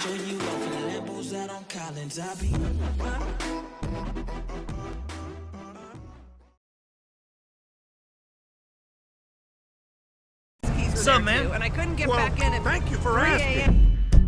show you off in the Lambos out on Collins. I be. What's up, man? And I couldn't get back in at thank you for asking.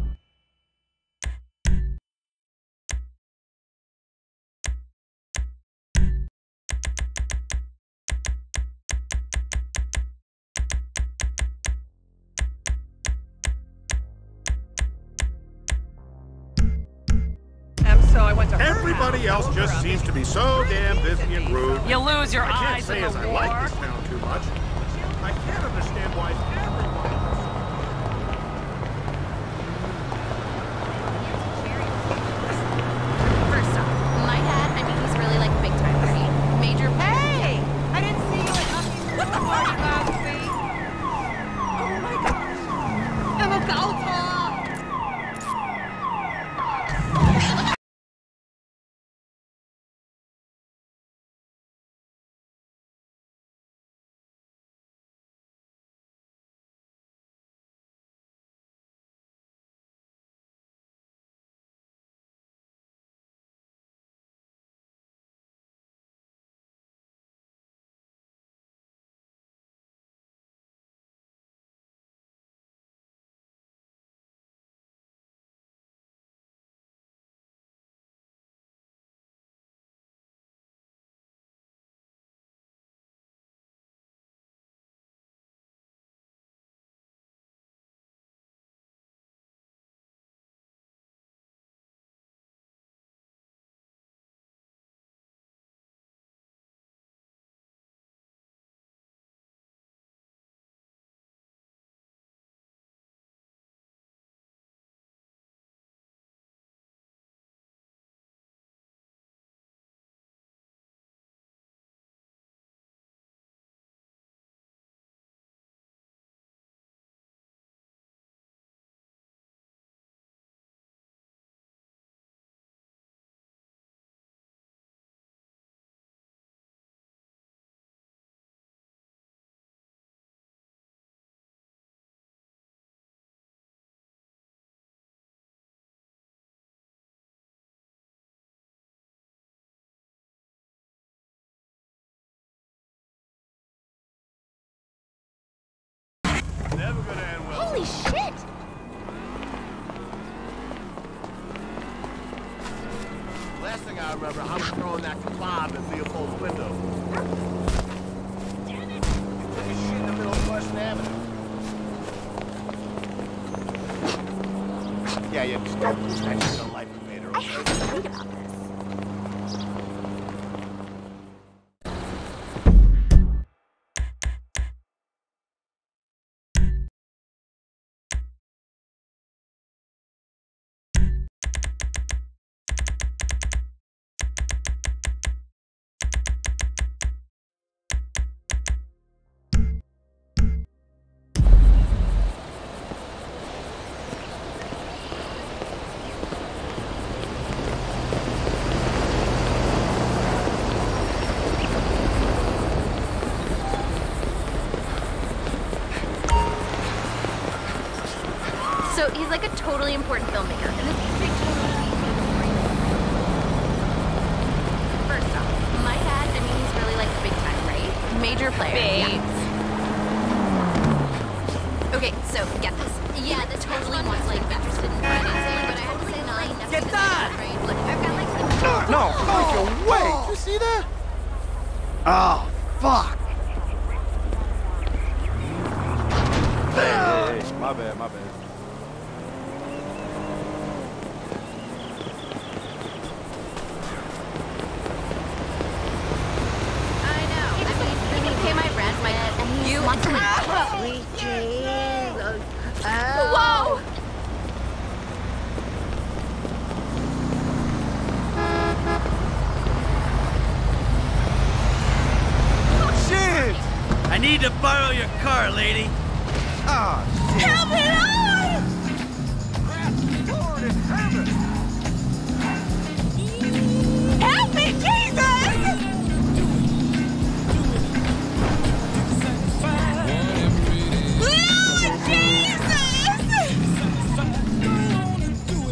So I went to her Everybody house, else just seems to be so damn busy and rude. You lose your I can't eyes say in as the I war. like this town too much. I can't understand why everyone... First off, my dad, I mean, he's really like big time, right? Major. Hey! I didn't see you at Huffy's party last week. Oh my gosh. Emma Galta! Never gonna end well. Holy shit! Last thing I remember, I was throwing that kebab at Leopold's window. Damn it! You took a shit in the middle of First Avenue. Yeah, just don't push that shit on life and made her. I have to read about this. So he's like a totally important filmmaker, and this big First off, my dad, I mean, he's really like big time, right? Major player. Babes. Yeah. Okay, so get this. Yeah, this totally wants like interested in financing, but I have to say not enough. Get that! Right? Look, I've got like. No, wait! Did you see that? Oh, fuck! Hey, my bad. I know. I mean, he can pay my rent, and he wants to like. Whoa! Shit! I need to borrow your car, lady. Ah, Help me, Lord! Lord in heaven! Help me, Jesus! Lord Jesus!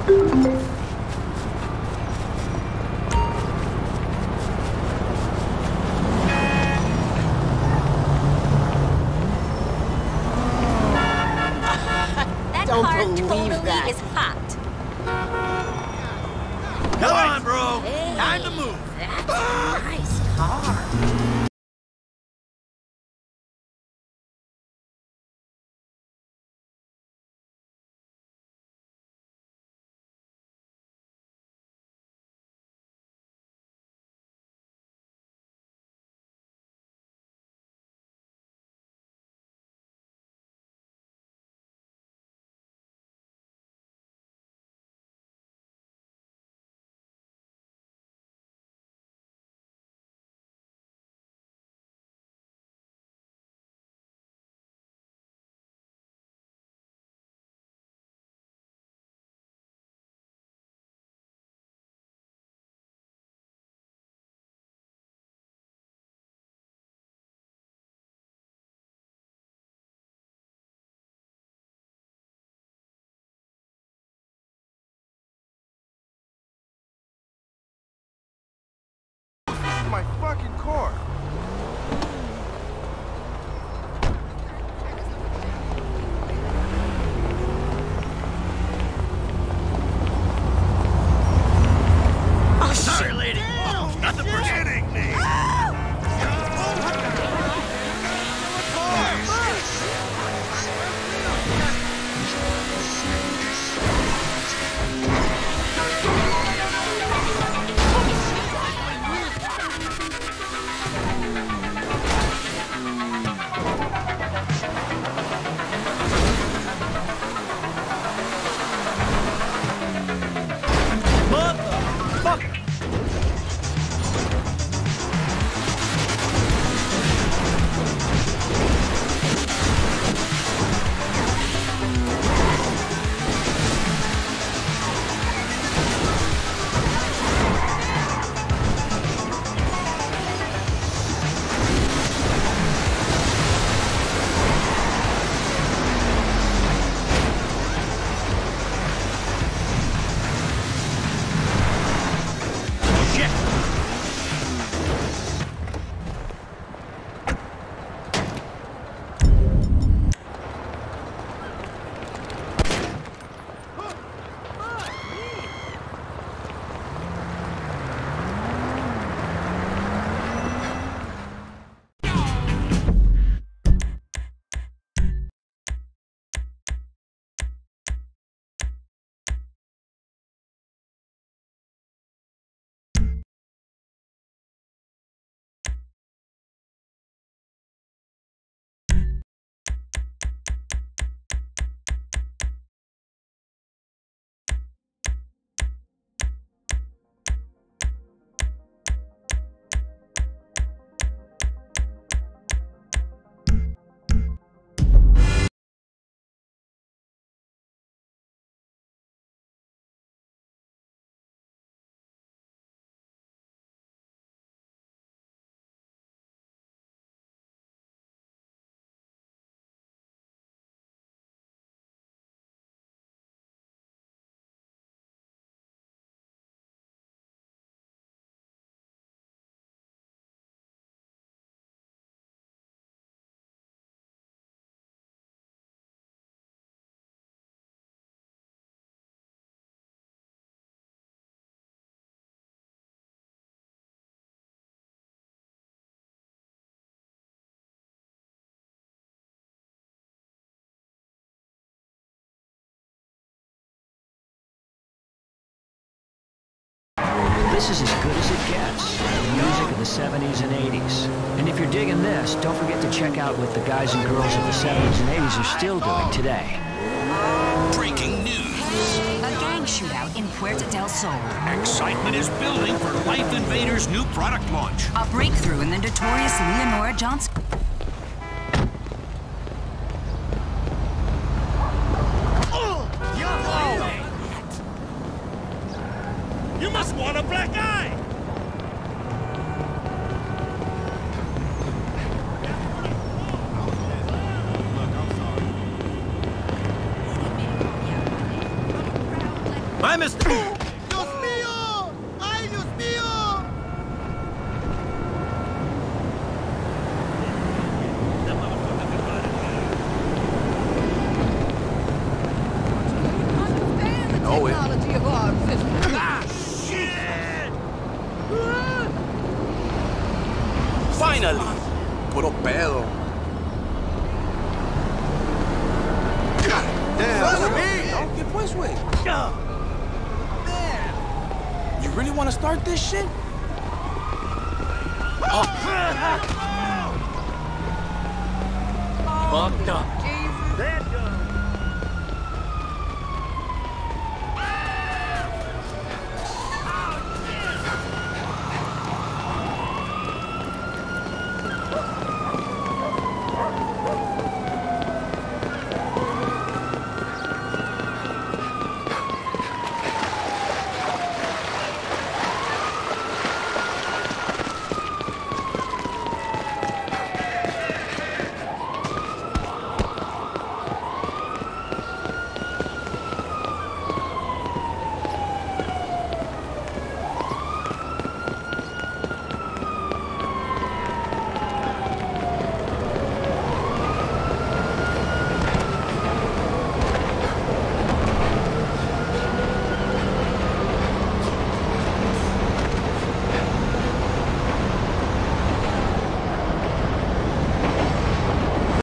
That Don't car believe totally that. is hot. Come on, bro. Time to move. That's a nice car. My fucking car. Sorry, lady. Nothing personal. Kidding me. Motherfucker. This is as good as it gets. The music of the 70s and 80s. And if you're digging this, don't forget to check out what the guys and girls of the 70s and 80s are still doing today. Breaking news. A gang shootout in Puerto del Sol. Excitement is building for Life Invaders' new product launch. A breakthrough in the notorious Leonora Johnson. You must want a black eye! My mistake. Dios mío! Ay, Dios mío! No, Technology of ours is... Finally! Puro pedo. Damn, ¿qué pues, güey? Man! You really want to start this shit? Fucked up. Jesus.